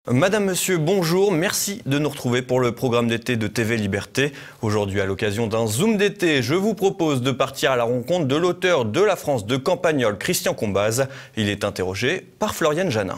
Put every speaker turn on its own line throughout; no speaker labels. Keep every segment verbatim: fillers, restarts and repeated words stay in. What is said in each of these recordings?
Madame, Monsieur, bonjour, merci de nous retrouver pour le programme d'été de T V Liberté. Aujourd'hui, à l'occasion d'un Zoom d'été, je vous propose de partir à la rencontre de l'auteur de La France de Campagnol, Christian Combaz. Il est interrogé par Floriane Janin.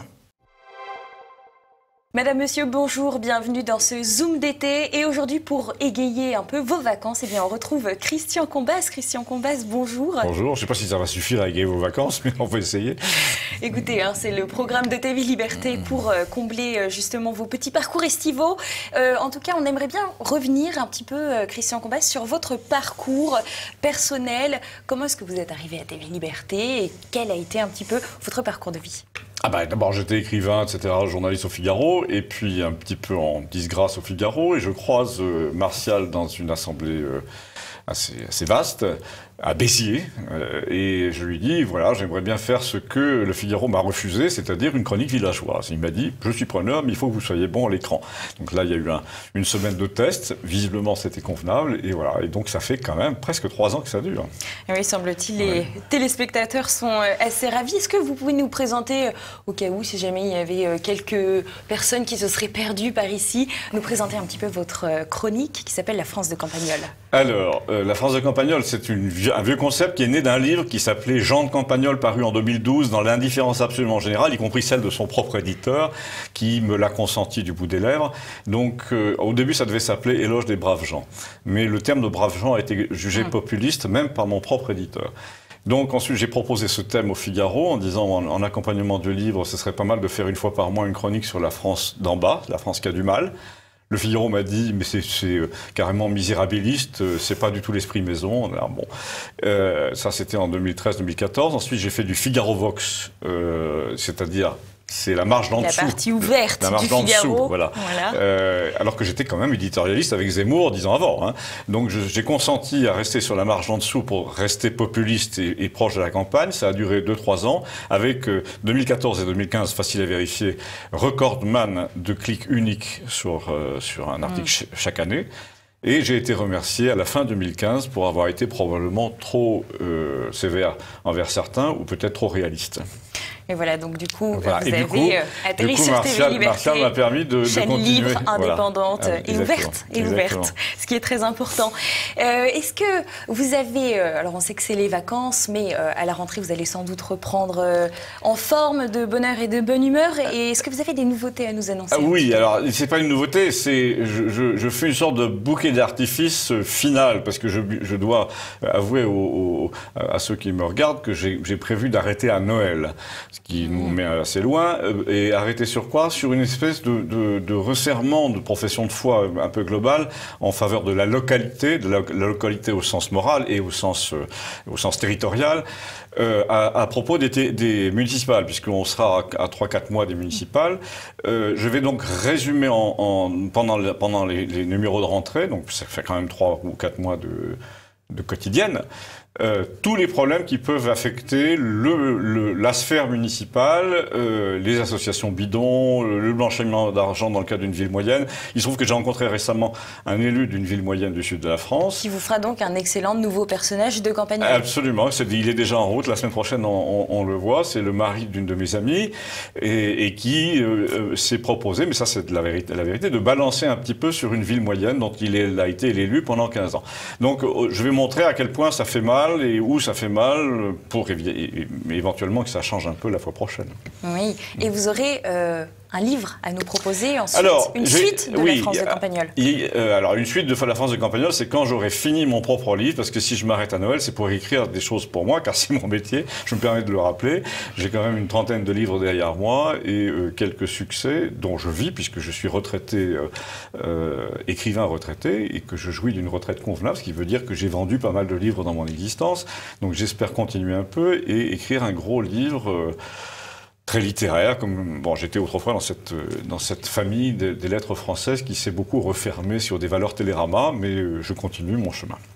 Madame, Monsieur, bonjour, bienvenue dans ce Zoom d'été. Et aujourd'hui, pour égayer un peu vos vacances, eh bien, on retrouve Christian Combaz. Christian Combaz, bonjour.
Bonjour, je ne sais pas si ça va suffire à égayer vos vacances, mais on va essayer.
Écoutez, hein, c'est le programme de T V Liberté pour euh, combler euh, justement vos petits parcours estivaux. Euh, en tout cas, on aimerait bien revenir un petit peu, euh, Christian Combaz, sur votre parcours personnel. Comment est-ce que vous êtes arrivé à T V Liberté et quel a été un petit peu votre parcours de vie ?
Ah bah, d'abord, j'étais écrivain, et cetera, journaliste au Figaro, et puis un petit peu en disgrâce au Figaro, et je croise euh, Martial dans une assemblée euh, assez, assez vaste, à Béziers, euh, et je lui dis, voilà, j'aimerais bien faire ce que le Figaro m'a refusé, c'est-à-dire une chronique villageoise. Il m'a dit, je suis preneur, mais il faut que vous soyez bon à l'écran. Donc là, il y a eu un, une semaine de tests, visiblement c'était convenable, et voilà, et donc ça fait quand même presque trois ans que ça dure.
Et oui, semble-t-il, les ouais. téléspectateurs sont assez ravis. Est-ce que vous pouvez nous présenter, au cas où, si jamais il y avait quelques personnes qui se seraient perdues par ici, nous présenter un petit peu votre chronique qui s'appelle La France de Campagnol?
Alors, euh, La France de Campagnol, c'est une un vieux concept qui est né d'un livre qui s'appelait Jean de Campagnol, paru en deux mille douze, dans l'indifférence absolument générale, y compris celle de son propre éditeur, qui me l'a consenti du bout des lèvres. Donc, euh, au début, ça devait s'appeler Éloge des braves gens. Mais le terme de braves gens a été jugé mmh. populiste, même par mon propre éditeur. Donc ensuite, j'ai proposé ce thème au Figaro en disant, en, en accompagnement du livre, ce serait pas mal de faire une fois par mois une chronique sur la France d'en bas, la France qui a du mal. Le Figaro m'a dit, mais c'est euh, carrément misérabiliste, euh, c'est pas du tout l'esprit maison. Alors, bon, euh, ça c'était en deux mille treize deux mille quatorze. Ensuite, j'ai fait du Figaro Vox, euh, c'est-à-dire c'est la marge d'en dessous.
La partie ouverte
la marge
du Figaro.
Dessous, voilà. voilà. Euh, alors que j'étais quand même éditorialiste avec Zemmour dix ans avant. Hein. Donc j'ai consenti à rester sur la marge d'en dessous pour rester populiste et, et proche de la campagne. Ça a duré deux trois ans. Avec euh, deux mille quatorze et deux mille quinze, facile à vérifier, recordman de clics uniques sur, euh, sur un article mmh. ch chaque année. Et j'ai été remercié à la fin deux mille quinze pour avoir été probablement trop euh, sévère envers certains ou peut-être trop réaliste.
Et voilà, donc du coup,
voilà.
vous
et
avez
du coup,
atterri
du coup,
sur
Martial,
T V Liberté.
Martial m'a permis de,
chaîne
de continuer.
libre, indépendante
voilà.
et ouverte, et ouverte, ce qui est très important. Euh, Est-ce que vous avez, euh, alors on sait que c'est les vacances, mais euh, à la rentrée, vous allez sans doute reprendre euh, en forme de bonheur et de bonne humeur. Et est-ce que vous avez des nouveautés à nous annoncer?
Ah, oui, alors c'est pas une nouveauté, c'est je, je, je fais une sorte de bouquet d'artifice final, parce que je, je dois avouer aux, aux, à ceux qui me regardent que j'ai prévu d'arrêter à Noël, ce qui mmh. nous met assez loin, et arrêter sur quoi? Sur une espèce de, de, de resserrement de profession de foi un peu globale en faveur de la localité, de la, la localité au sens moral et au sens, euh, au sens territorial, euh, à, à propos des, des municipales, puisqu'on sera à trois quatre mois des municipales. Euh, je vais donc résumer en, en, pendant, le, pendant les, les numéros de rentrée, donc ça fait quand même trois ou quatre mois de, de quotidienne, Euh, tous les problèmes qui peuvent affecter le, le, la sphère municipale, euh, les associations bidons, le, le blanchiment d'argent dans le cas d'une ville moyenne. Il se trouve que j'ai rencontré récemment un élu d'une ville moyenne du sud de la France.
Qui vous fera donc un excellent nouveau personnage de Campagnol.
Absolument, il est déjà en route, la semaine prochaine on, on, on le voit, c'est le mari d'une de mes amies et, et qui euh, s'est proposé, mais ça c'est la vérité, la vérité, de balancer un petit peu sur une ville moyenne dont il est, a été l'élu pendant quinze ans. Donc je vais montrer à quel point ça fait mal et où ça fait mal pour éventuellement que ça change un peu la fois prochaine.
Oui, et vous aurez euh, un livre à nous proposer ensuite,
alors,
une suite de oui, La France de Campagnol.
Euh, alors une suite de La France de Campagnol, c'est quand j'aurai fini mon propre livre, parce que si je m'arrête à Noël, c'est pour écrire des choses pour moi, car c'est mon métier, je me permets de le rappeler. J'ai quand même une trentaine de livres derrière moi et euh, quelques succès dont je vis, puisque je suis retraité, euh, euh, écrivain retraité, et que je jouis d'une retraite convenable, ce qui veut dire que j'ai vendu pas mal de livres dans mon existence. Donc j'espère continuer un peu et écrire un gros livre euh, très littéraire, comme bon, j'étais autrefois dans cette, dans cette famille des, des lettres françaises qui s'est beaucoup refermée sur des valeurs Télérama, mais je continue mon chemin.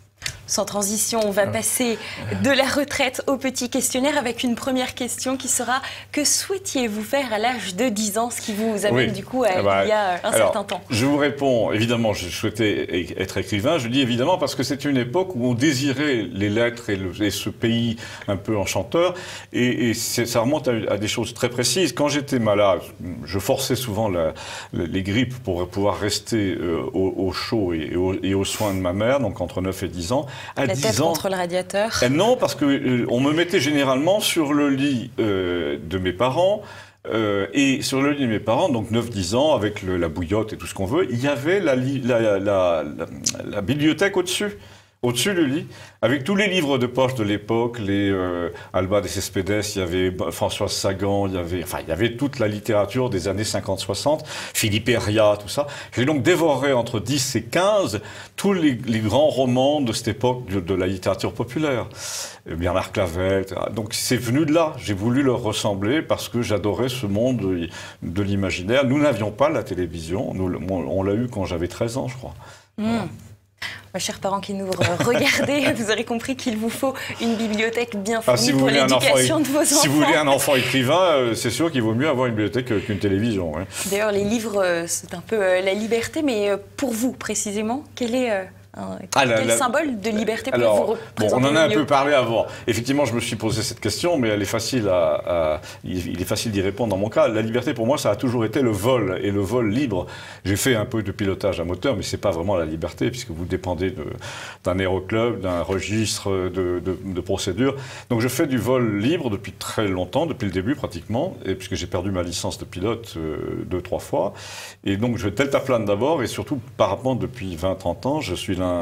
Sans transition, on va passer de la retraite au petit questionnaire avec une première question qui sera « Que souhaitiez-vous faire à l'âge de dix ans ?» Ce qui vous amène
oui.
du coup à
ah bah,
il y a un
alors,
certain temps.
Je vous réponds, évidemment, je souhaitais être écrivain. Je dis évidemment parce que c'est une époque où on désirait les lettres et, le, et ce pays un peu enchanteur. Et, et ça remonte à, à des choses très précises. Quand j'étais malade, je forçais souvent la, les grippes pour pouvoir rester euh, au, au chaud et, au, et aux soins de ma mère, donc entre neuf et dix ans. À
la
dix
tête
ans,
contre le radiateur.
euh, Non, parce que euh, on me mettait généralement sur le lit euh, de mes parents. Euh, et sur le lit de mes parents, donc neuf dix ans, avec le, la bouillotte et tout ce qu'on veut, il y avait la, la, la, la, la bibliothèque au-dessus. Au-dessus du lit, avec tous les livres de poche de l'époque, les euh, Alba de Cespedes, il y avait Françoise Sagan, il y avait, enfin, il y avait toute la littérature des années cinquante soixante, Philippe Herriat, tout ça. J'ai donc dévoré entre dix et quinze tous les, les grands romans de cette époque de, de la littérature populaire. Bernard Clavel, et cetera. Donc c'est venu de là. J'ai voulu leur ressembler parce que j'adorais ce monde de, de l'imaginaire. Nous n'avions pas la télévision. Nous, on l'a eu quand j'avais treize ans, je crois.
Mmh. Voilà. Mes chers parents qui nous regardez, vous aurez compris qu'il vous faut une bibliothèque bien fournie ah, si pour l'éducation de vos enfants.
Si vous voulez un enfant écrivain, c'est sûr qu'il vaut miut avoir une bibliothèque qu'une télévision. Ouais.
D'ailleurs, les livres, c'est un peu la liberté, mais pour vous, précisément, quel est... un,
ah,
quel
la, la,
symbole de liberté
alors,
pour vous représenter?
Bon, on en a un
mieux.
peu parlé avant. Effectivement, je me suis posé cette question, mais elle est facile à, à il est facile d'y répondre dans mon cas. La liberté, pour moi, ça a toujours été le vol, et le vol libre. J'ai fait un peu de pilotage à moteur, mais c'est pas vraiment la liberté, puisque vous dépendez d'un aéroclub, d'un registre de, de, de procédure. Donc je fais du vol libre depuis très longtemps, depuis le début pratiquement, et puisque j'ai perdu ma licence de pilote euh, deux, trois fois. Et donc je fais deltaplane d'abord, et surtout parapente depuis vingt, trente ans. Je suis là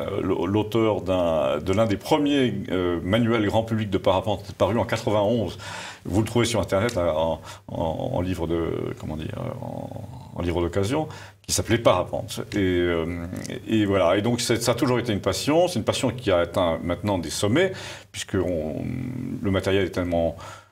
l'auteur de l'un des premiers euh, manuels grand public de parapente paru en quatre-vingt-onze. Vous le trouvez sur Internet là, en, en, en livre de comment dire en, en livre d'occasion qui s'appelait Parapente. Et, euh, et voilà. Et donc ça a toujours été une passion. C'est une passion qui a atteint maintenant des sommets puisque on, le matériel est tellement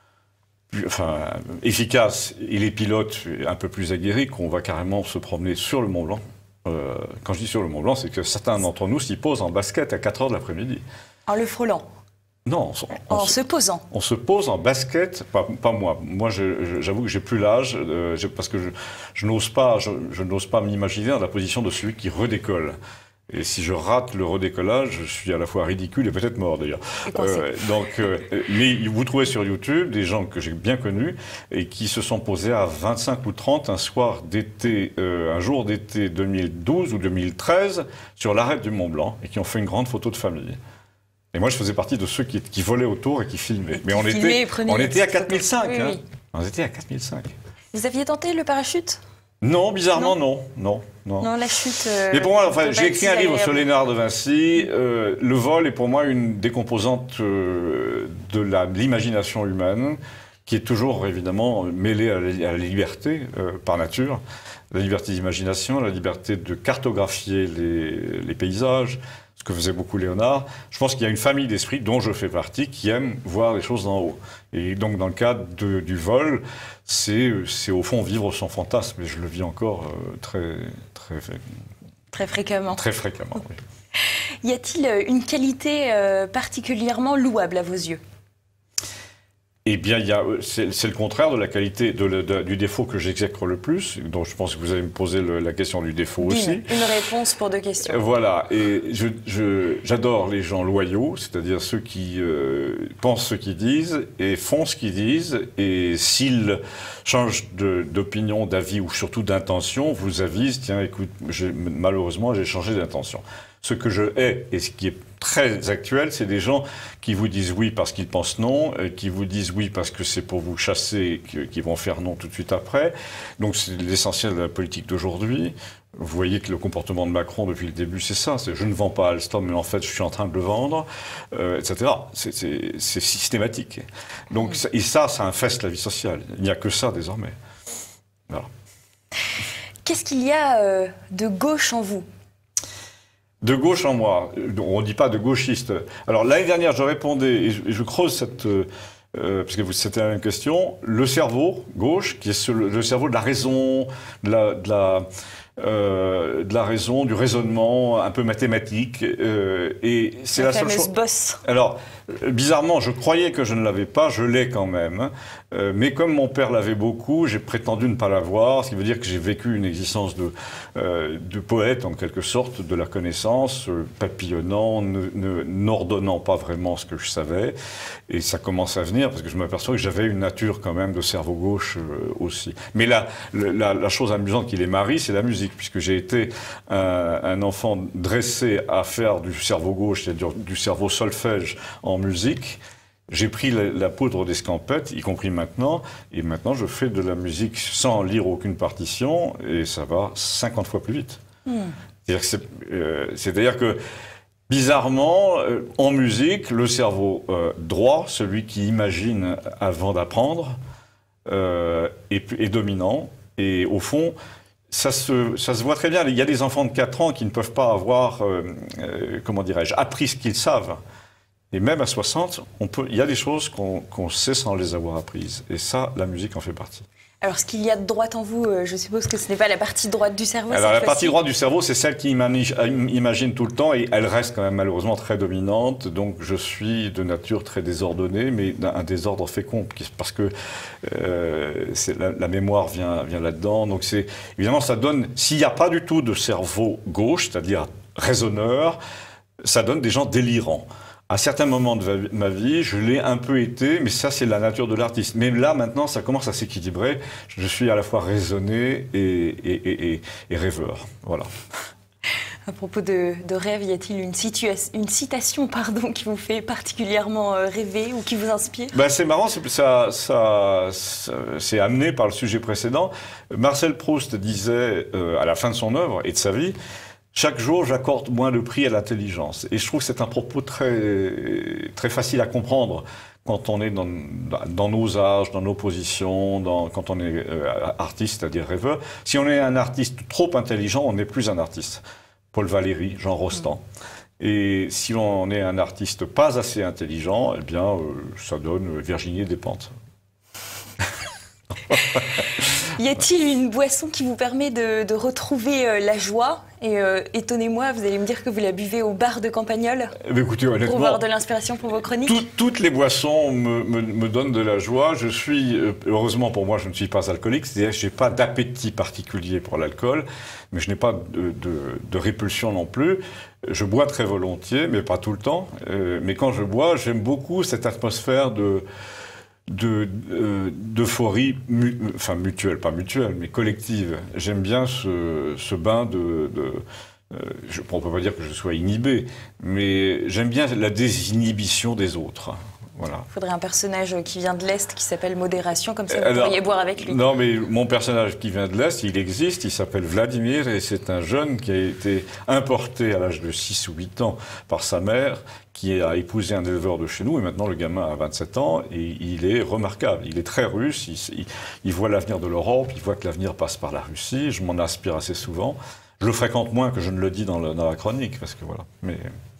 plus, enfin, efficace et les pilotes un peu plus aguerris qu'on va carrément se promener sur le Mont Blanc. Euh, quand je dis sur le Mont Blanc, c'est que certains d'entre nous s'y posent en basket à quatre heures de l'après-midi.
En le frôlant?
Non. On, on
en
se,
se posant?
On se pose en basket, pas, pas moi. Moi, j'avoue que j'ai plus l'âge, euh, parce que je, je n'ose pas, je, je n'ose pas m'imaginer dans la position de celui qui redécolle. Et si je rate le redécollage, je suis à la fois ridicule et peut-être mort d'ailleurs. Euh, donc, euh, mais vous trouvez sur YouTube des gens que j'ai bien connus et qui se sont posés à vingt-cinq ou trente un soir d'été, euh, un jour d'été deux mille douze ou deux mille treize sur l'arête du Mont Blanc et qui ont fait une grande photo de famille. Et moi, je faisais partie de ceux qui, qui volaient autour et qui filmaient.
Et
mais
qui
on,
filmaient
était,
et
on était à quatre mille cinq.
Oui,
hein.
oui.
On était à quatre mille cinq.
Vous aviez tenté le parachute?
Non, bizarrement, non. Non, non.
Non, la chute. Euh,
Mais pour moi, enfin, j'ai écrit un livre sur Léonard de Vinci. Euh, le vol est pour moi une des composantes euh, de l'imagination humaine, qui est toujours évidemment mêlée à la, à la liberté euh, par nature. La liberté d'imagination, la liberté de cartographier les, les paysages, ce que faisait beaucoup Léonard. Je pense qu'il y a une famille d'esprit, dont je fais partie, qui aime voir les choses d'en haut. Et donc, dans le cadre de, du vol, c'est au fond vivre son fantasme. Et je le vis encore euh, très, très,
très fréquemment.
Très fréquemment, oui.
Y a-t-il une qualité euh, particulièrement louable à vos yeux?
Eh bien, c'est le contraire de la qualité, de, de, de, du défaut que j'exècre le plus. Donc, je pense que vous allez me poser le, la question du défaut aussi.
Une réponse pour deux questions.
Euh, voilà. Et j'adore les gens loyaux, c'est-à-dire ceux qui euh, pensent ce qu'ils disent et font ce qu'ils disent. Et s'ils changent d'opinion, d'avis ou surtout d'intention, vous avisent, tiens, écoute, malheureusement, j'ai changé d'intention. Ce que je hais, et ce qui est très actuel, c'est des gens qui vous disent oui parce qu'ils pensent non, qui vous disent oui parce que c'est pour vous chasser, qui vont faire non tout de suite après. Donc c'est l'essentiel de la politique d'aujourd'hui. Vous voyez que le comportement de Macron depuis le début, c'est ça. C'est je ne vends pas Alstom, mais en fait je suis en train de le vendre, euh, et cetera. C'est systématique. Donc, et ça, ça infeste la vie sociale. Il n'y a que ça désormais. Voilà.
Qu'est-ce qu'il y a euh, de gauche en vous ?
De gauche en moi, on ne dit pas de gauchiste. Alors l'année dernière, je répondais, et je, et je creuse cette... Euh, parce que c'était la même question, le cerveau gauche, qui est le, le cerveau de la raison, de la, de la, euh, de la raison, du raisonnement, un peu mathématique. Euh, et c'est la, la seule chose.
Bosse.
Alors, bizarrement, je croyais que je ne l'avais pas, je l'ai quand même. Euh, mais comme mon père l'avait beaucoup, j'ai prétendu ne pas l'avoir, ce qui veut dire que j'ai vécu une existence de, euh, de poète, en quelque sorte, de la connaissance, euh, papillonnant, ne, ne, n'ordonnant pas vraiment ce que je savais. Et ça commence à venir, parce que je m'aperçois que j'avais une nature quand même de cerveau gauche euh, aussi. Mais la, la, la chose amusante qui les marie, c'est la musique, puisque j'ai été un, un enfant dressé à faire du cerveau gauche, c'est-à-dire du cerveau solfège en musique. J'ai pris la, la poudre d'escampette, y compris maintenant, et maintenant je fais de la musique sans lire aucune partition, et ça va cinquante fois plus vite. Mmh. C'est-à-dire que, c'est, euh, c'est-à-dire que bizarrement, euh, en musique, le cerveau euh, droit, celui qui imagine avant d'apprendre, euh, est, est dominant, et au fond, ça se, ça se voit très bien. Il y a des enfants de quatre ans qui ne peuvent pas avoir, euh, euh, comment dirais-je, appris ce qu'ils savent. Et même à soixante, on peut, il y a des choses qu'on, qu'on sait sans les avoir apprises. Et ça, la musique en fait partie.
Alors, ce qu'il y a de droite en vous, euh, je suppose que ce n'est pas la partie droite du cerveau.
Alors, la
fois-ci.
partie droite du cerveau, c'est celle qui imagine, imagine tout le temps et elle reste quand même malheureusement très dominante. Donc, je suis de nature très désordonnée, mais un désordre fécond, parce que euh, c'est, la, la mémoire vient, vient là-dedans. Donc, c'est, évidemment, ça donne, s'il n'y a pas du tout de cerveau gauche, c'est-à-dire raisonneur, ça donne des gens délirants. À certains moments de ma vie, je l'ai un peu été, mais ça, c'est la nature de l'artiste. Mais là, maintenant, ça commence à s'équilibrer. Je suis à la fois raisonné et, et, et, et, et rêveur. Voilà.
À propos de, de rêve, y a-t-il une, situa- une citation pardon, qui vous fait particulièrement rêver ou qui vous inspire ?
Ben, c'est marrant, c'est, ça, ça, ça, c'est amené par le sujet précédent. Marcel Proust disait, euh, à la fin de son œuvre et de sa vie, chaque jour, j'accorde moins de prix à l'intelligence. Et je trouve que c'est un propos très, très facile à comprendre quand on est dans, dans nos âges, dans nos positions, dans, quand on est euh, artiste, c'est-à-dire rêveur. Si on est un artiste trop intelligent, on n'est plus un artiste. Paul Valéry, Jean Rostand. Mmh. Et si on est un artiste pas assez intelligent, eh bien, euh, ça donne Virginie Despentes.
Y a-t-il une boisson qui vous permet de, de retrouver euh, la joie ? Et euh, étonnez-moi, vous allez me dire que vous la buvez au bar de Campagnol.
Mais écoutez, honnêtement,
pour avoir de l'inspiration pour vos chroniques.
Tout, toutes les boissons me, me, me donnent de la joie. Je suis, heureusement pour moi, je ne suis pas alcoolique, c'est-à-dire que je n'ai pas d'appétit particulier pour l'alcool, mais je n'ai pas de, de, de répulsion non plus. Je bois très volontiers, mais pas tout le temps. Euh, mais quand je bois, j'aime beaucoup cette atmosphère de... De, euh, d'euphorie, mu, enfin mutuelle, pas mutuelle, mais collective. J'aime bien ce, ce bain de... de euh, je, on ne peut pas dire que je sois inhibé, mais j'aime bien la désinhibition des autres. Voilà.
Il faudrait un personnage qui vient de l'Est qui s'appelle Modération, comme ça vous Alors, pourriez boire avec lui.
Non, mais mon personnage qui vient de l'Est, il existe, il s'appelle Vladimir et c'est un jeune qui a été importé à l'âge de six ou huit ans par sa mère, qui a épousé un éleveur de chez nous et maintenant le gamin a vingt-sept ans et il est remarquable. Il est très russe, il, il, il voit l'avenir de l'Europe, il voit que l'avenir passe par la Russie, je m'en inspire assez souvent. Je le fréquente moins que je ne le dis dans, le, dans la chronique, parce que voilà. Mais...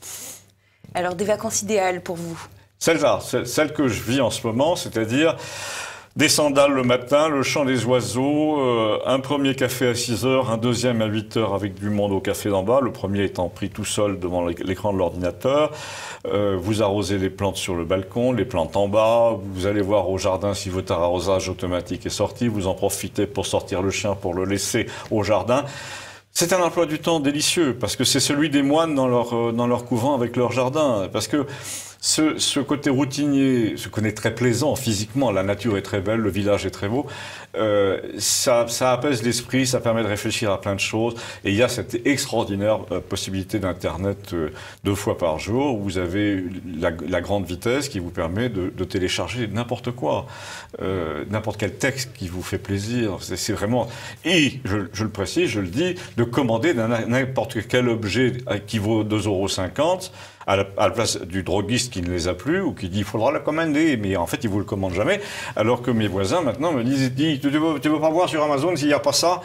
Alors, des vacances idéales pour vous ?
Celle-là, celle, celle que je vis en ce moment, c'est-à-dire des sandales le matin, le chant des oiseaux, euh, un premier café à six heures, un deuxième à huit heures avec du monde au café d'en bas, le premier étant pris tout seul devant l'écran de l'ordinateur. Euh, vous arrosez les plantes sur le balcon, les plantes en bas, vous allez voir au jardin si votre arrosage automatique est sorti, vous en profitez pour sortir le chien, pour le laisser au jardin. C'est un emploi du temps délicieux, parce que c'est celui des moines dans leur, dans leur couvent avec leur jardin, parce que Ce, ce côté routinier, ce côté très plaisant physiquement, la nature est très belle, le village est très beau, euh, ça, ça apaise l'esprit, ça permet de réfléchir à plein de choses. Et il y a cette extraordinaire euh, possibilité d'Internet euh, deux fois par jour, où vous avez la, la grande vitesse qui vous permet de, de télécharger n'importe quoi, euh, n'importe quel texte qui vous fait plaisir. C'est, c'est vraiment... Et, je, je le précise, je le dis, de commander n'importe quel objet qui vaut deux euros cinquante, à la, à la place du droguiste qui ne les a plus ou qui dit il faudra la commander, mais en fait il vous le commande jamais, alors que mes voisins maintenant me disent dis, tu ne veux, tu veux pas voir sur Amazon s'il n'y a pas ça,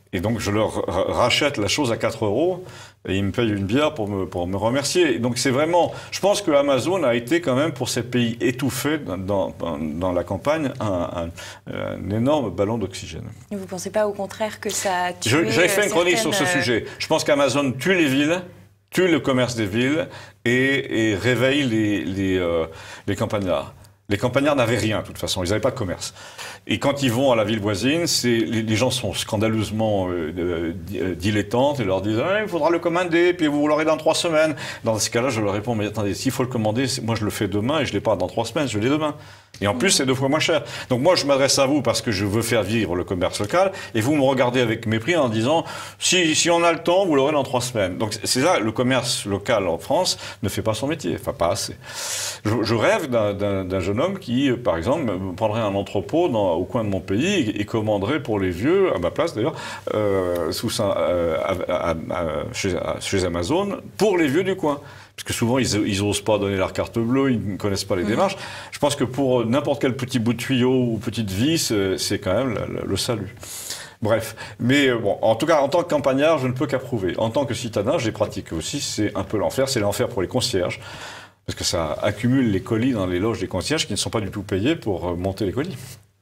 Et donc je leur rachète la chose à quatre euros et ils me payent une bière pour me, pour me remercier. Et donc c'est vraiment, je pense que Amazon a été quand même pour ces pays étouffés dans, dans, dans la campagne un, un, un énorme ballon d'oxygène.
Vous ne pensez pas au contraire que ça a tué
J'avais fait une chronique
certaines...
sur ce sujet. Je pense qu'Amazon tue les villes, tue le commerce des villes et, et réveille les, les, euh, les campagnards. Les campagnards n'avaient rien, de toute façon, ils n'avaient pas de commerce. Et quand ils vont à la ville voisine, les, les gens sont scandaleusement euh, euh, dilettantes et leur disent ah, « il faudra le commander, puis vous l'aurez dans trois semaines ». Dans ce cas-là, je leur réponds « mais attendez, s'il faut le commander, moi je le fais demain et je ne l'ai pas dans trois semaines, je l'ai demain ». Et en plus, c'est deux fois moins cher. Donc moi, je m'adresse à vous parce que je veux faire vivre le commerce local et vous me regardez avec mépris en disant si, si on a le temps, vous l'aurez dans trois semaines. Donc c'est ça, le commerce local en France ne fait pas son métier, enfin pas assez. Je, je rêve d'un jeune homme qui, par exemple, prendrait un entrepôt dans, au coin de mon pays et, et commanderait pour les vieux, à ma place d'ailleurs, euh, sous, euh, à, à, à, chez, chez Amazon, pour les vieux du coin. Parce que souvent, ils n'osent pas donner leur carte bleue, ils ne connaissent pas les mmh. démarches. Je pense que pour n'importe quel petit bout de tuyau ou petite vis, c'est quand même le, le salut. Bref, mais bon, en tout cas, en tant que campagnard, je ne peux qu'approuver. En tant que citadin, j'ai pratiqué aussi, c'est un peu l'enfer. C'est l'enfer pour les concierges, parce que ça accumule les colis dans les loges des concierges qui ne sont pas du tout payés pour monter les colis.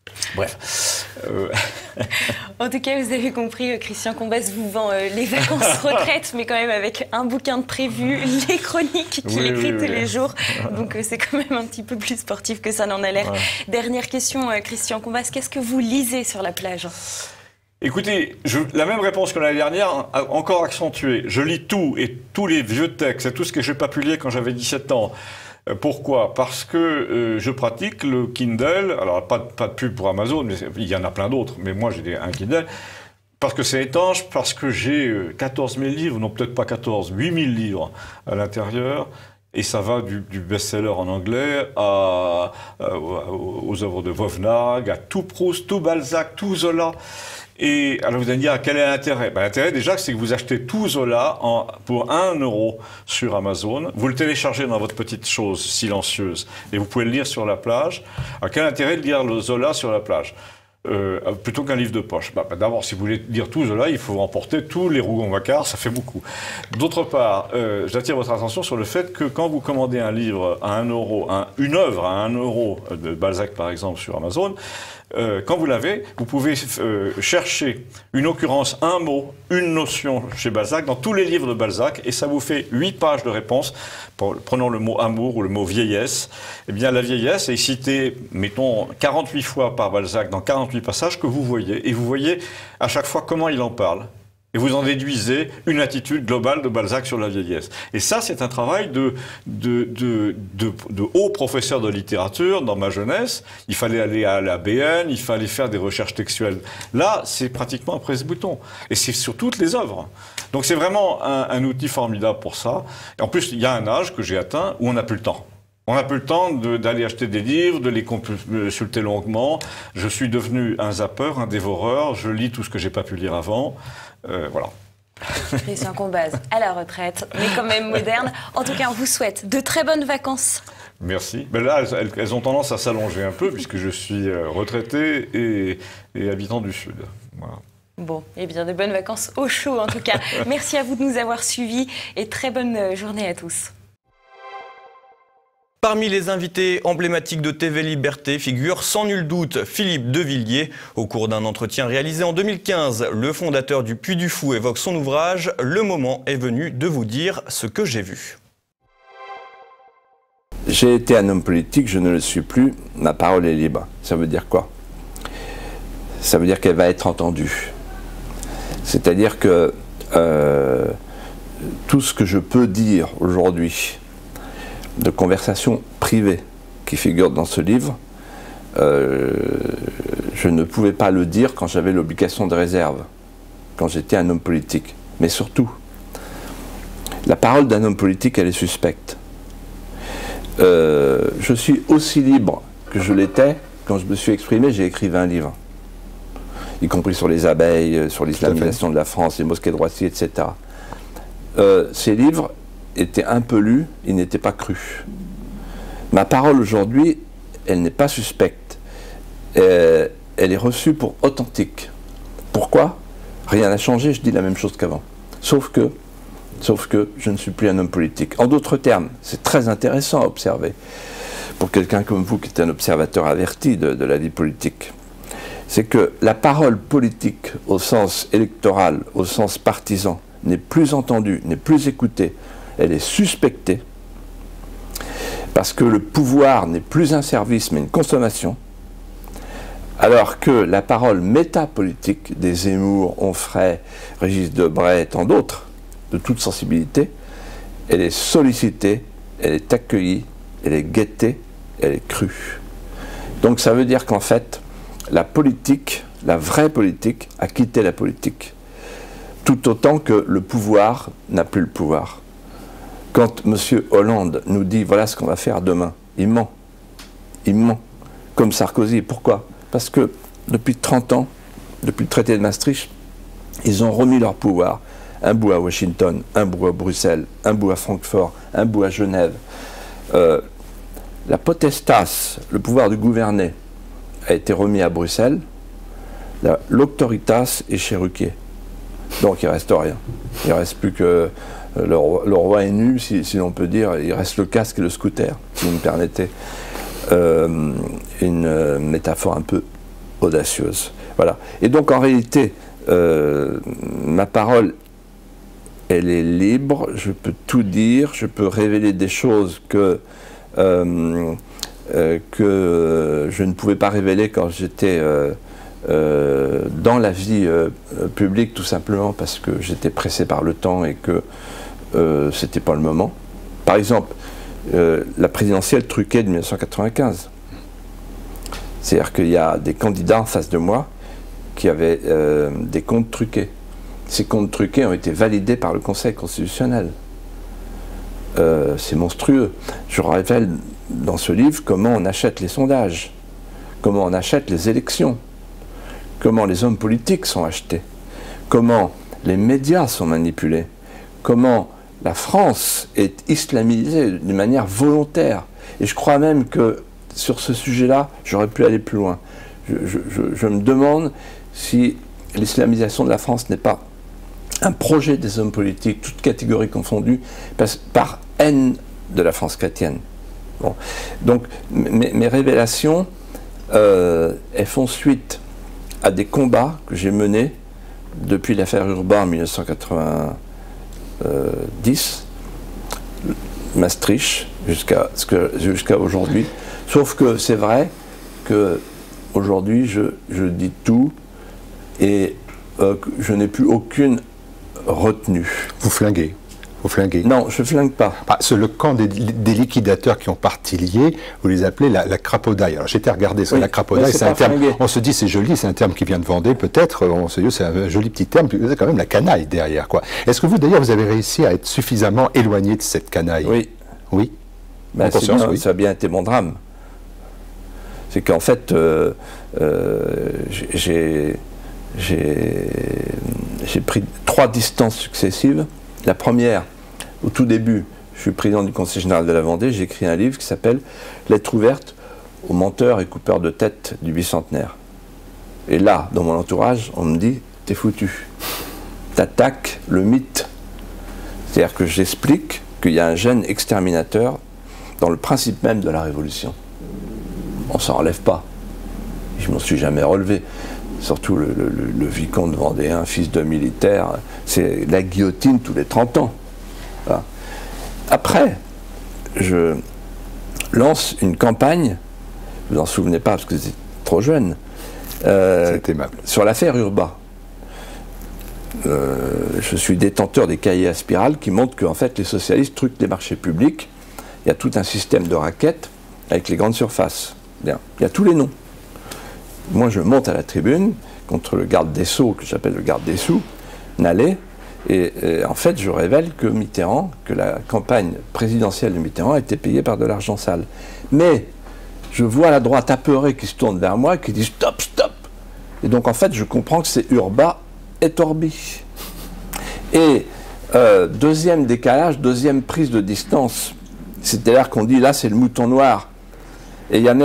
Bref. Euh...
En tout cas, vous avez compris, Christian Combes vous vend euh, les vacances retraite, mais quand même avec un bouquin de prévu, les chroniques qu'il oui, écrit oui, tous oui. les jours. Donc euh, c'est quand même un petit peu plus sportif que ça n'en a l'air. Ouais. Dernière question, euh, Christian Combes, qu'est-ce que vous lisez sur la plage ?
Écoutez, je, la même réponse que l'année dernière, encore accentuée. Je lis tout, et tous les vieux textes, et tout ce que je n'ai pas pu lire quand j'avais dix-sept ans. Pourquoi ? Parce que euh, je pratique le Kindle, alors pas, pas de pub pour Amazon, mais il y en a plein d'autres, mais moi j'ai un Kindle, parce que c'est étanche, parce que j'ai quatorze mille livres, non peut-être pas quatorze, huit mille livres à l'intérieur, et ça va du, du best-seller en anglais à, à, aux œuvres de Vauvenargues, à tout Proust, tout Balzac, tout Zola. Et alors vous allez me dire, quel est l'intérêt ? Ben, l'intérêt déjà, c'est que vous achetez tout Zola en, pour un euro sur Amazon. Vous le téléchargez dans votre petite chose silencieuse et vous pouvez le lire sur la plage. Alors quel intérêt de lire le Zola sur la plage ? Euh, plutôt qu'un livre de poche. Bah, bah, d'abord, si vous voulez lire tout Zola, il faut emporter tous les Rougon-Macquart, ça fait beaucoup. D'autre part, euh, j'attire votre attention sur le fait que quand vous commandez un livre à un euro, un, une œuvre à un euro de Balzac par exemple sur Amazon, euh, quand vous l'avez, vous pouvez euh, chercher une occurrence, un mot, une notion chez Balzac dans tous les livres de Balzac et ça vous fait huit pages de réponse. Prenons le mot amour ou le mot vieillesse. Eh bien, la vieillesse est citée, mettons, quarante-huit fois par Balzac dans quarante-huit passages que vous voyez. Et vous voyez à chaque fois comment il en parle. Et vous en déduisez une attitude globale de Balzac sur la vieillesse. Et ça, c'est un travail de, de, de, de, de haut professeur de littérature dans ma jeunesse. Il fallait aller à la B N, il fallait faire des recherches textuelles. Là, c'est pratiquement un presse-bouton. Et c'est sur toutes les œuvres. Donc c'est vraiment un, un outil formidable pour ça. Et en plus, il y a un âge que j'ai atteint où on n'a plus le temps. On n'a plus le temps d'aller acheter des livres, de les consulter longuement. Je suis devenu un zappeur, un dévoreur. Je lis tout ce que j'ai pas pu lire avant. Euh, voilà.
Christian Combes à la retraite, mais quand même moderne. En tout cas, on vous souhaite de très bonnes vacances.
Merci. Mais là, elles, elles ont tendance à s'allonger un peu puisque je suis retraité et, et habitant du Sud. Voilà.
Bon, eh bien, de bonnes vacances au chaud en tout cas. Merci à vous de nous avoir suivis et très bonne journée à tous.
Parmi les invités emblématiques de T V Liberté figure sans nul doute Philippe Devilliers. Au cours d'un entretien réalisé en deux mille quinze, le fondateur du Puy du Fou évoque son ouvrage « Le moment est venu de vous dire ce que j'ai vu ».
J'ai été un homme politique, je ne le suis plus, ma parole est libre. Ça veut dire quoi? Ça veut dire qu'elle va être entendue. C'est-à-dire que euh, tout ce que je peux dire aujourd'hui de conversations privées qui figurent dans ce livre, euh, je ne pouvais pas le dire quand j'avais l'obligation de réserve, quand j'étais un homme politique. Mais surtout, la parole d'un homme politique, elle est suspecte. Euh, je suis aussi libre que je l'étais quand je me suis exprimé, j'ai écrit vingt livres, y compris sur les abeilles, sur l'islamisation de la France, les mosquées de Roissy, et cetera. Euh, ces livres étaient un peu lus, ils n'étaient pas crus. Ma parole aujourd'hui, elle n'est pas suspecte. Euh, elle est reçue pour authentique. Pourquoi? Rien n'a changé, je dis la même chose qu'avant. Sauf que, sauf que je ne suis plus un homme politique. En d'autres termes, c'est très intéressant à observer, pour quelqu'un comme vous qui est un observateur averti de, de la vie politique, c'est que la parole politique au sens électoral, au sens partisan, n'est plus entendue, n'est plus écoutée, elle est suspectée, parce que le pouvoir n'est plus un service mais une consommation, alors que la parole métapolitique des Zemmour, Onfray, Régis Debray et tant d'autres, de toute sensibilité, elle est sollicitée, elle est accueillie, elle est guettée, elle est crue. Donc ça veut dire qu'en fait, la politique, la vraie politique, a quitté la politique. Tout autant que le pouvoir n'a plus le pouvoir. Quand M. Hollande nous dit voilà ce qu'on va faire demain, il ment. Il ment. Comme Sarkozy. Pourquoi? Parce que depuis trente ans, depuis le traité de Maastricht, ils ont remis leur pouvoir. Un bout à Washington, un bout à Bruxelles, un bout à Francfort, un bout à Genève. Euh, la potestas, le pouvoir de gouverner, a été remis à Bruxelles. L'auctoritas est chez Ruquier. Donc il ne reste rien. Il ne reste plus que le roi, le roi est nu, si, si l'on peut dire. Il reste le casque et le scooter, si vous me permettez. Euh, une euh, métaphore un peu audacieuse. Voilà. Et donc en réalité, euh, ma parole, elle est libre. Je peux tout dire. Je peux révéler des choses que, euh, euh, que je ne pouvais pas révéler quand j'étais... Euh, Euh, dans la vie euh, publique, tout simplement parce que j'étais pressé par le temps et que euh, c'était pas le moment. Par exemple, euh, la présidentielle truquée de mille neuf cent quatre-vingt-quinze. C'est-à-dire qu'il y a des candidats en face de moi qui avaient euh, des comptes truqués. Ces comptes truqués ont été validés par le Conseil constitutionnel. Euh, c'est monstrueux. Je révèle dans ce livre comment on achète les sondages, comment on achète les élections, comment les hommes politiques sont achetés, comment les médias sont manipulés, comment la France est islamisée d'une manière volontaire. Et je crois même que sur ce sujet-là, j'aurais pu aller plus loin. Je, je, je, je me demande si l'islamisation de la France n'est pas un projet des hommes politiques, toutes catégories confondues, par haine de la France chrétienne. Bon. Donc mes, mes révélations, euh, elles font suite à des combats que j'ai menés depuis l'affaire Urbain en mille neuf cent quatre-vingt-dix, Maastricht, jusqu'à jusqu'à aujourd'hui. Sauf que c'est vrai qu'aujourd'hui, je, je dis tout et euh, je n'ai plus aucune retenue.
Vous flinguez. Vous flinguez.
Non, je ne flingue pas.
Ah, c'est le camp des, des liquidateurs qui ont parti lier, vous les appelez la, la crapaudaille. Alors j'étais regardé ça, oui, la crapaudaille, c'est un terme, flingué. On se dit c'est joli, c'est un terme qui vient de Vendée peut-être, on se dit c'est un joli petit terme, puis c'est quand même la canaille derrière, quoi. Est-ce que vous d'ailleurs vous avez réussi à être suffisamment éloigné de cette canaille?
Oui.
Oui.
Ben, bien, oui. Ça a bien été mon drame. C'est qu'en fait, euh, euh, j'ai pris trois distances successives. La première, au tout début, je suis président du Conseil général de la Vendée, j'ai écrit un livre qui s'appelle « Lettre ouverte aux menteurs et coupeurs de tête du bicentenaire ». Et là, dans mon entourage, on me dit « t'es foutu, t'attaques le mythe ». C'est-à-dire que j'explique qu'il y a un gène exterminateur dans le principe même de la Révolution. On ne s'en relève pas. Je ne m'en suis jamais relevé. Surtout le, le, le vicomte vendéen, fils de militaire, c'est la guillotine tous les trente ans. Voilà. Après, je lance une campagne, vous en souvenez pas parce que vous êtes trop jeune, euh, sur l'affaire Urbain. Euh, je suis détenteur des cahiers à spirale qui montrent qu'en fait les socialistes truquent les marchés publics. Il y a tout un système de raquettes avec les grandes surfaces. Bien. Il y a tous les noms. Moi, je monte à la tribune contre le garde des Sceaux, que j'appelle le garde des Sous, Nallet, et, et en fait, je révèle que Mitterrand, que la campagne présidentielle de Mitterrand a été payée par de l'argent sale. Mais je vois la droite apeurée qui se tourne vers moi, qui dit stop, stop. Et donc, en fait, je comprends que c'est Urbain et Torby. Et euh, deuxième décalage, deuxième prise de distance, c'est-à-dire qu'on dit là, c'est le mouton noir. Et il y a même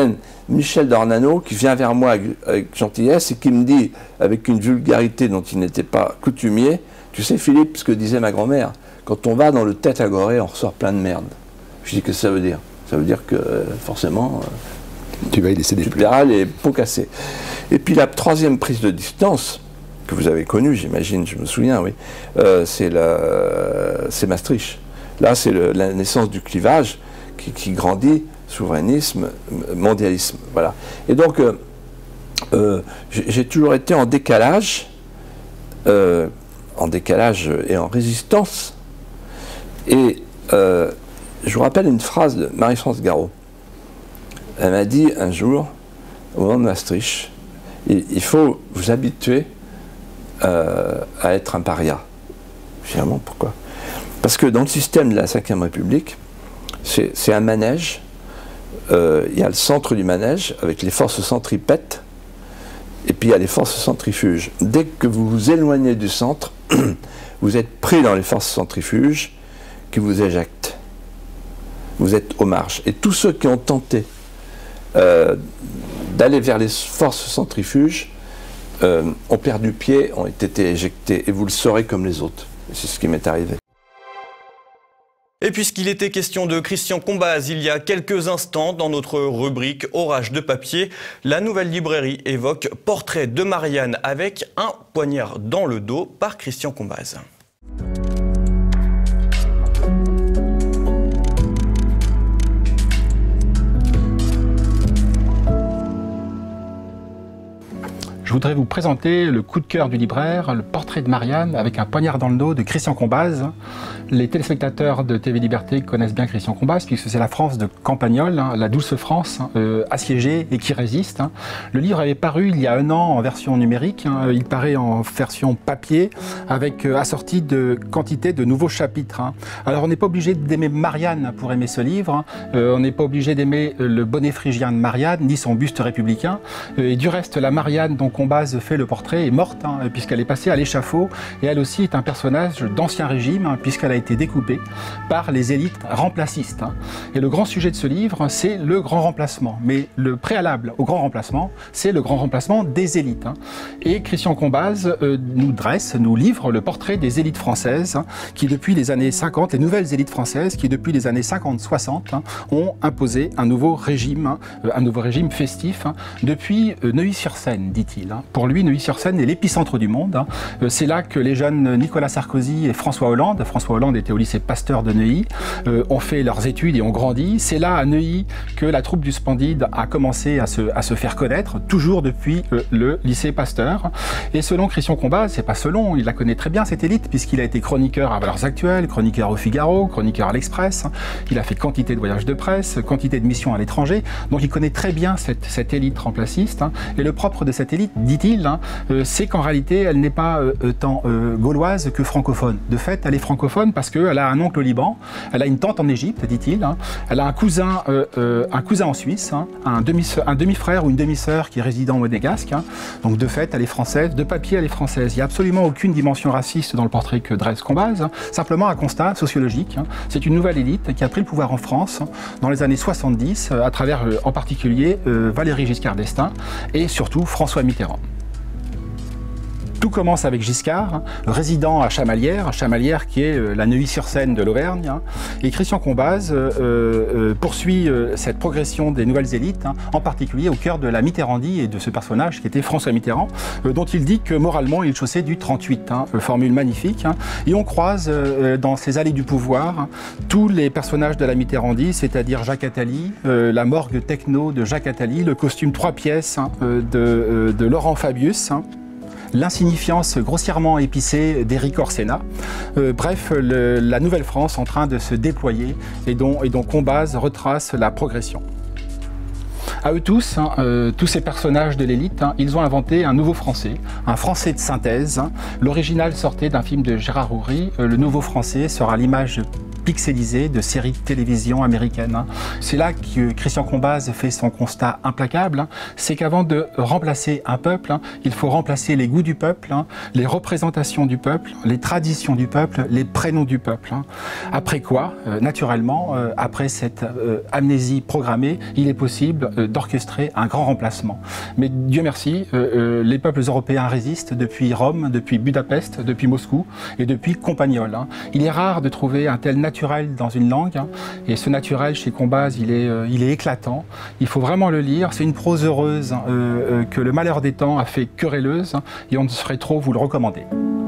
Michel d'Ornano qui vient vers moi avec, avec gentillesse et qui me dit, avec une vulgarité dont il n'était pas coutumier, tu sais Philippe, ce que disait ma grand-mère, quand on va dans le tête à gorée, on ressort plein de merde. Je dis, qu'est-ce que ça veut dire? Ça veut dire que euh, forcément, euh,
tu vas y laisser des
tu
plumes.
verras les pots cassés. Et puis la troisième prise de distance, que vous avez connue, j'imagine, je me souviens, oui, euh, c'est Maastricht. Là, c'est la naissance du clivage qui, qui grandit, souverainisme, mondialisme. Voilà. Et donc, euh, euh, j'ai toujours été en décalage, euh, en décalage et en résistance. Et euh, je vous rappelle une phrase de Marie-France Garot. Elle m'a dit un jour, au moment de Maastricht, il, il faut vous habituer euh, à être un paria. Finalement, pourquoi? Parce que dans le système de la cinquième République, c'est un manège. Euh, il y a le centre du manège avec les forces centripètes et puis il y a les forces centrifuges. Dès que vous vous éloignez du centre, vous êtes pris dans les forces centrifuges qui vous éjectent. Vous êtes aux marges. Et tous ceux qui ont tenté euh, d'aller vers les forces centrifuges euh, ont perdu pied, ont été éjectés. Et vous le saurez comme les autres. C'est ce qui m'est arrivé.
Et puisqu'il était question de Christian Combaz il y a quelques instants dans notre rubrique Orage de papier, la Nouvelle Librairie évoque Portrait de Marianne avec un poignard dans le dos par Christian Combaz.
Je voudrais vous présenter le coup de cœur du libraire, le Portrait de Marianne avec un poignard dans le dos de Christian Combaz. Les téléspectateurs de T V Liberté connaissent bien Christian Combaz puisque c'est la France de Campagnol, hein, la douce France, hein, euh, assiégée et qui résiste. Hein. Le livre avait paru il y a un an en version numérique, hein, il paraît en version papier avec euh, assorti de quantité de nouveaux chapitres. Hein. Alors on n'est pas obligé d'aimer Marianne pour aimer ce livre, hein. euh, on n'est pas obligé d'aimer le bonnet phrygien de Marianne ni son buste républicain. Euh, et du reste, la Marianne dont Combaz fait le portrait est morte, hein, puisqu'elle est passée à l'échafaud, et elle aussi est un personnage d'Ancien Régime, hein, puisqu'elle a été découpée par les élites remplacistes. Hein. Et le grand sujet de ce livre, c'est le grand remplacement. Mais le préalable au grand remplacement, c'est le grand remplacement des élites. Hein. Et Christian Combaz euh, nous dresse, nous livre le portrait des élites françaises, hein, qui depuis les années cinquante, les nouvelles élites françaises, qui depuis les années cinquante soixante, hein, ont imposé un nouveau régime, hein, un nouveau régime festif, hein, depuis euh, Neuilly-sur-Seine, dit-il. Pour lui, Neuilly-sur-Seine est l'épicentre du monde. C'est là que les jeunes Nicolas Sarkozy et François Hollande, François Hollande était au lycée Pasteur de Neuilly, euh, ont fait leurs études et ont grandi. C'est là, à Neuilly, que la troupe du Splendide a commencé à se, à se faire connaître, toujours depuis euh, le lycée Pasteur. Et selon Christian Combaz, c'est pas selon, il la connaît très bien cette élite, puisqu'il a été chroniqueur à Valeurs Actuelles, chroniqueur au Figaro, chroniqueur à l'Express. Il a fait quantité de voyages de presse, quantité de missions à l'étranger. Donc il connaît très bien cette, cette élite remplaciste. Hein. Et le propre de cette élite, dit-il, hein, euh, c'est qu'en réalité, elle n'est pas euh, tant euh, gauloise que francophone. De fait, elle est francophone parce qu'elle a un oncle au Liban, elle a une tante en Égypte, dit-il, hein, elle a un cousin, euh, euh, un cousin en Suisse, hein, un demi-frère un demi ou une demi-sœur qui est résident au Monégasque. Hein. Donc de fait, elle est française, de papier, elle est française. Il n'y a absolument aucune dimension raciste dans le portrait que dresse Combaz, hein. Simplement un constat sociologique. Hein. C'est une nouvelle élite qui a pris le pouvoir en France hein, dans les années soixante-dix, euh, à travers euh, en particulier euh, Valéry Giscard d'Estaing et surtout François Mitterrand. Tout commence avec Giscard, hein, résident à Chamalières, Chamalières qui est euh, la Neuilly-sur-Seine de l'Auvergne. Hein, et Christian Combaz euh, euh, poursuit euh, cette progression des nouvelles élites, hein, en particulier au cœur de la Mitterrandie et de ce personnage qui était François Mitterrand, euh, dont il dit que moralement il chaussait du trente-huit, hein, formule magnifique. Hein, et on croise euh, dans ces allées du pouvoir hein, tous les personnages de la Mitterrandie, c'est-à-dire Jacques Attali, euh, la morgue techno de Jacques Attali, le costume trois pièces hein, de, euh, de Laurent Fabius, hein, l'insignifiance grossièrement épicée d'Éric Orsena. Euh, bref, le, la Nouvelle-France en train de se déployer et dont, et dont Combaz retrace la progression. À eux tous, hein, euh, tous ces personnages de l'élite, hein, ils ont inventé un nouveau français, un français de synthèse. Hein. L'original sortait d'un film de Gérard Houry, euh, le nouveau français sera l'image pixelisées de séries de télévision américaines. Hein. C'est là que Christian Combaz fait son constat implacable, hein. C'est qu'avant de remplacer un peuple, hein, il faut remplacer les goûts du peuple, hein, les représentations du peuple, les traditions du peuple, les prénoms du peuple. Hein. Après quoi, euh, naturellement, euh, après cette euh, amnésie programmée, il est possible euh, d'orchestrer un grand remplacement. Mais Dieu merci, euh, euh, les peuples européens résistent depuis Rome, depuis Budapest, depuis Moscou et depuis Compagnol. Hein. Il est rare de trouver un tel naturel dans une langue, hein, et ce naturel chez Combaz, il est, euh, il est éclatant. Il faut vraiment le lire. C'est une prose heureuse hein, euh, euh, que le malheur des temps a fait querelleuse, hein, et on ne saurait trop vous le recommander.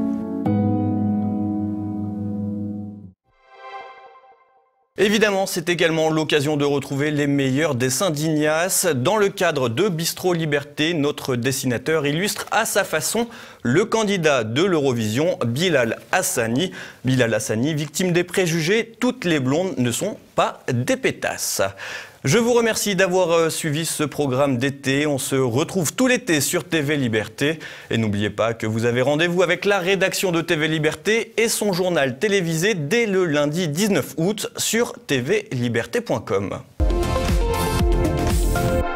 Évidemment, c'est également l'occasion de retrouver les meilleurs dessins d'Ignace. Dans le cadre de Bistro Liberté, notre dessinateur illustre à sa façon le candidat de l'Eurovision, Bilal Hassani. Bilal Hassani, victime des préjugés, toutes les blondes ne sont pas des pétasses. Je vous remercie d'avoir suivi ce programme d'été. On se retrouve tout l'été sur T V Liberté. Et n'oubliez pas que vous avez rendez-vous avec la rédaction de T V Liberté et son journal télévisé dès le lundi dix-neuf août sur t v liberté point com.